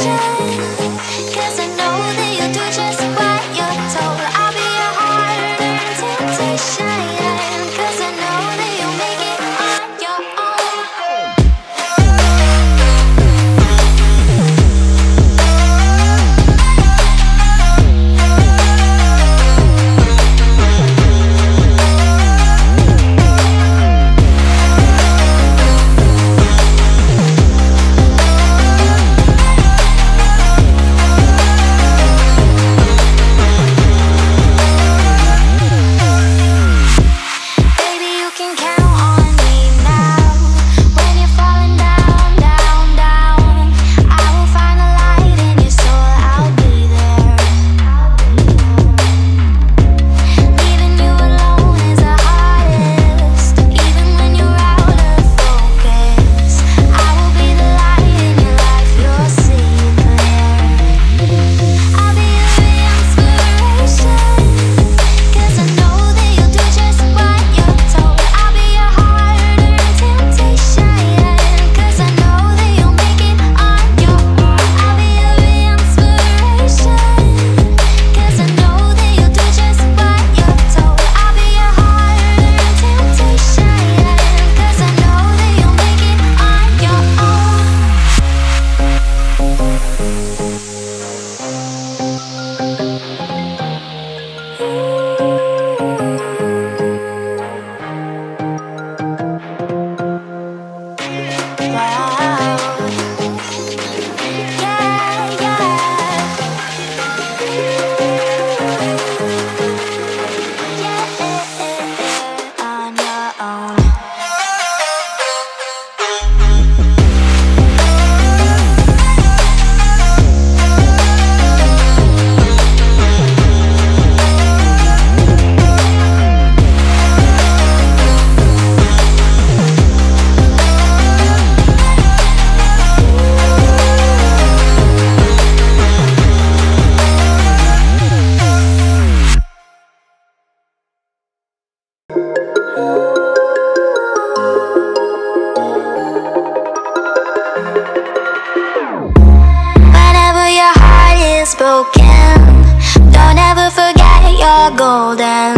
broken. Don't ever forget you're golden.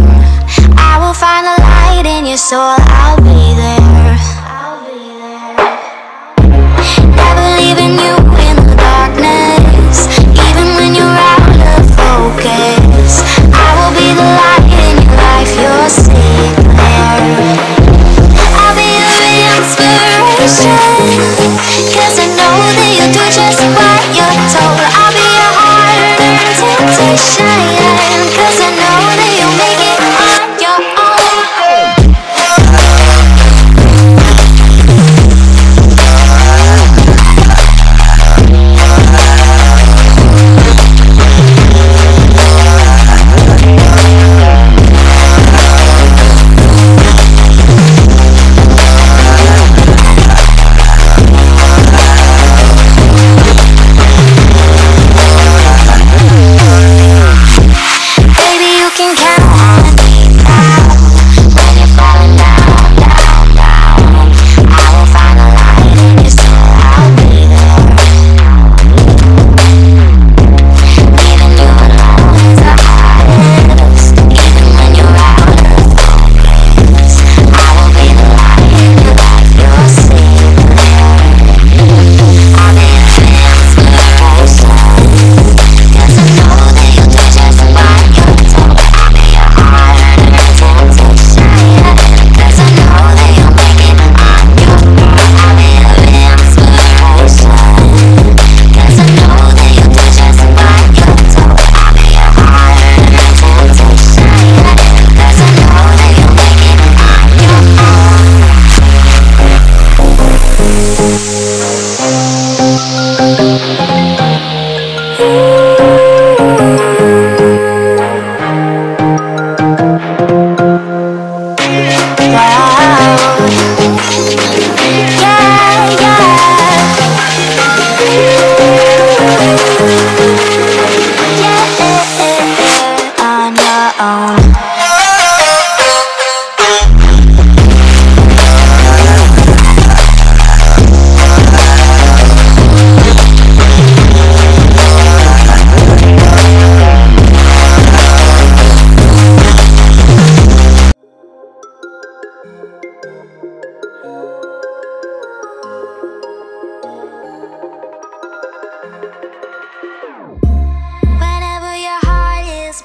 I will find a light in your soul, I'll be there. Never leaving you in the darkness, even when you're out of focus. I will be the light in your life, you'll see it clear. I'll be your inspiration, 'cause I know that you'll do just what you're told. I'll be your hard-earned temptation, 'cause I know that you'll make it on your own.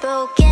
broken.